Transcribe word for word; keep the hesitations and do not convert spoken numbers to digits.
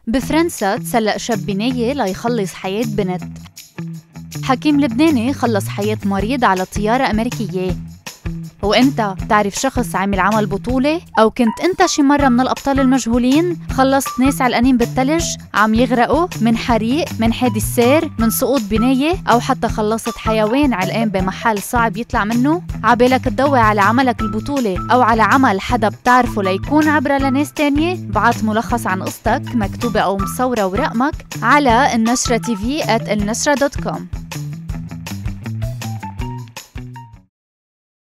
بفرنسا تسلق شاب بناية ليخلص حياة بنت. حكيم لبناني خلص حياة مريض على طيارة أمريكية. وإنت بتعرف شخص عامل عمل بطولة؟ أو كنت إنت شي مرة من الأبطال المجهولين؟ خلصت ناس علقانين بالتلج عم يغرقوا من حريق، من حادث سير، من سقوط بناية، أو حتى خلصت حيوان علقان بمحل صعب يطلع منه؟ عبالك تضوي على عملك البطولة أو على عمل حدا بتعرفه ليكون عبرة لناس تانية؟ بعت ملخص عن قصتك مكتوبة أو مصورة ورقمك على النشرة تي في آت النشرة دوت كوم.